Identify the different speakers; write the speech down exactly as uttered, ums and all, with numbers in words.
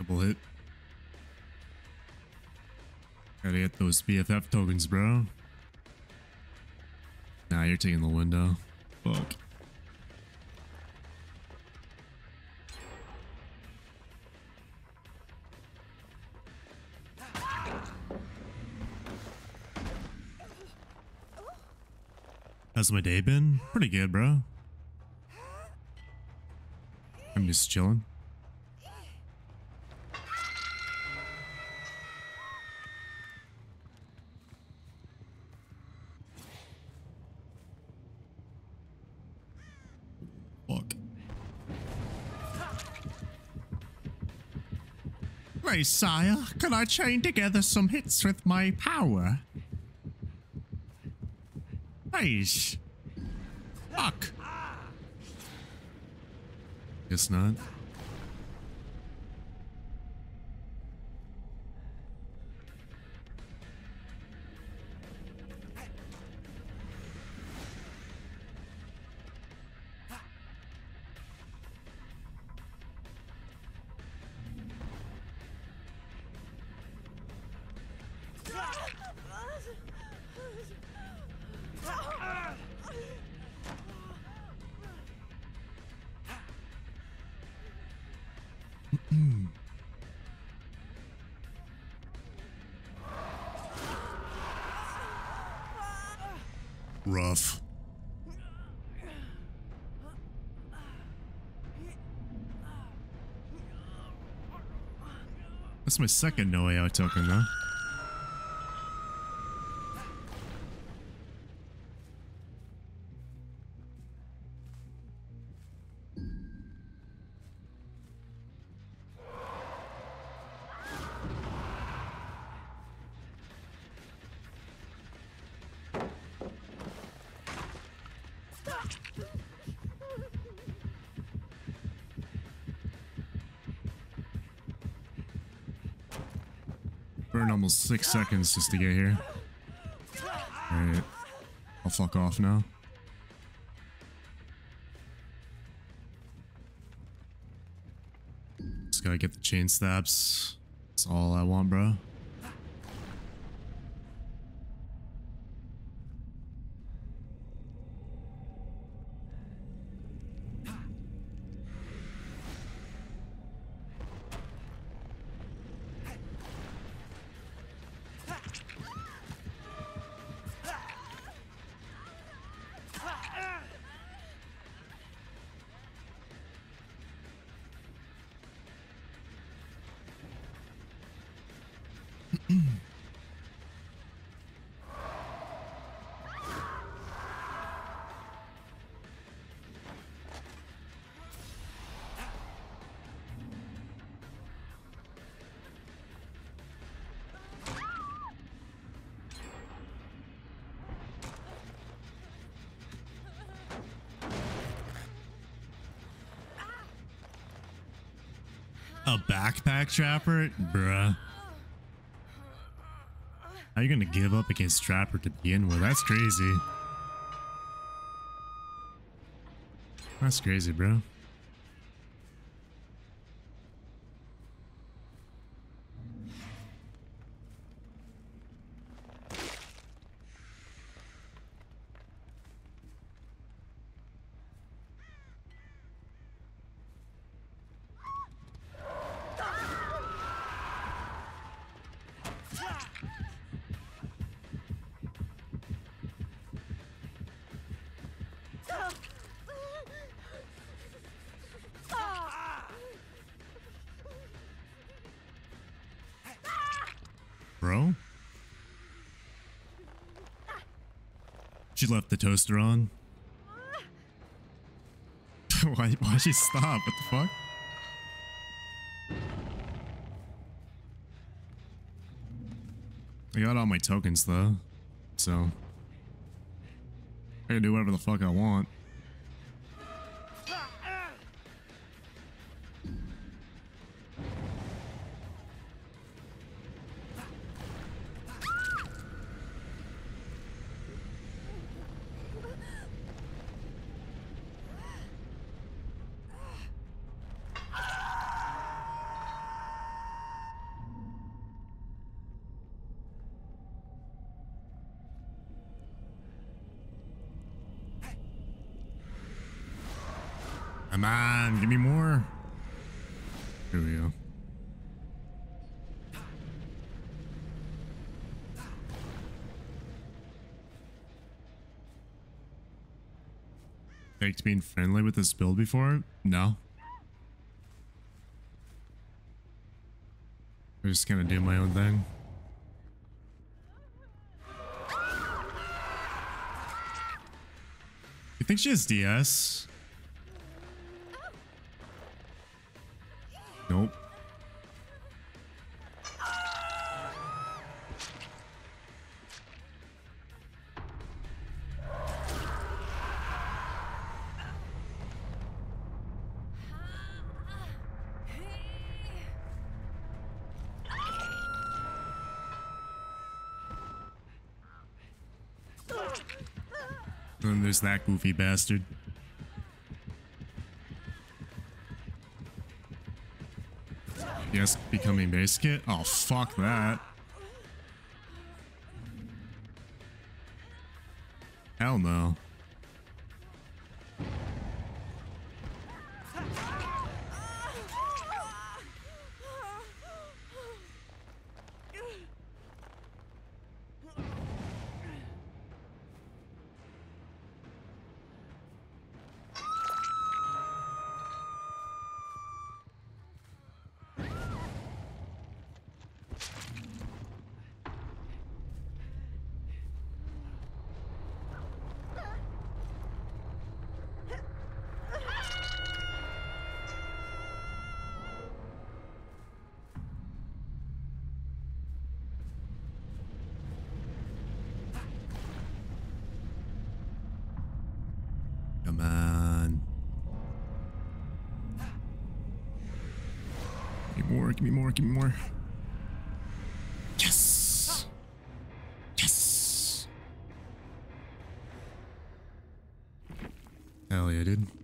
Speaker 1: Double hit. Gotta get those B F F tokens, bro. Nah, you're taking the window. Fuck. How's my day been? Pretty good, bro. I'm just chilling. Fuck. Hey, sire, can I chain together some hits with my power? Hey, fuck. Guess not. Rough. That's my second no way out token, though. Burned almost six seconds just to get here. Alright. I'll fuck off now. Just gotta get the chain stabs. That's all I want, bro. A backpack trapper? Bruh. How are you gonna give up against Trapper to begin with? That's crazy. That's crazy, bro. Bro? She left the toaster on. why, why'd she stop? What the fuck? I got all my tokens though, so I can do whatever the fuck I want. Come on, give me more. Here we go. Faked being friendly with this build before? No. I just kind of do my own thing. You think she has D S? Nope. And there's that goofy bastard. Yes, becoming base kit? Oh, fuck that. Hell no. Come on. Give me more, give me more, give me more. Yes! Yes! Hell yeah, dude.